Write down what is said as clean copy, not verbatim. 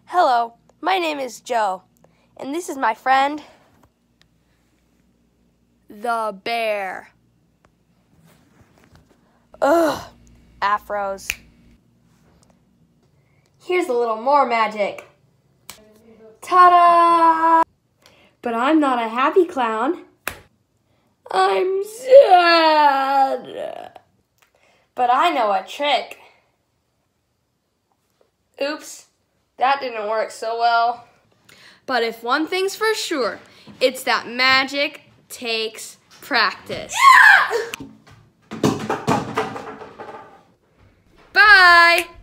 Hello, my name is Joe, and this is my friend, the bear. Ugh, afros. Here's a little more magic. Ta-da! But I'm not a happy clown. I'm sad. But I know a trick. Oops, that didn't work so well. But if one thing's for sure, it's that magic takes practice. Yeah! Bye!